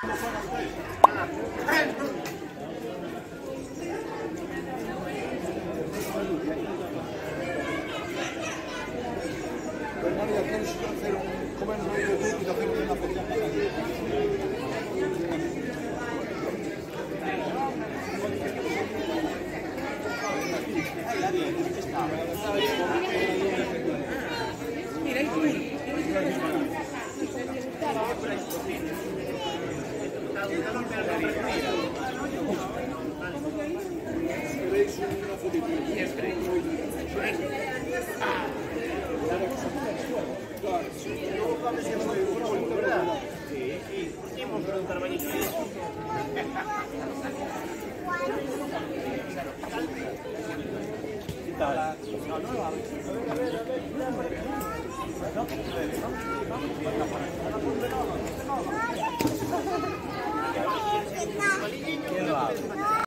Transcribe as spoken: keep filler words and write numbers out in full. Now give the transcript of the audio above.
María, ¿quieres hacer un comer un medio de y hacemos una pequeña Mira, ahí fue. ¿Queréis una fotito? Claro, luego cuando se llama de una vuelta, ¿verdad? Sí, sí, pusimos un carballito. ¿Qué tal? No, no, a ver, a ver, a ver, no, ¿quién lo hace?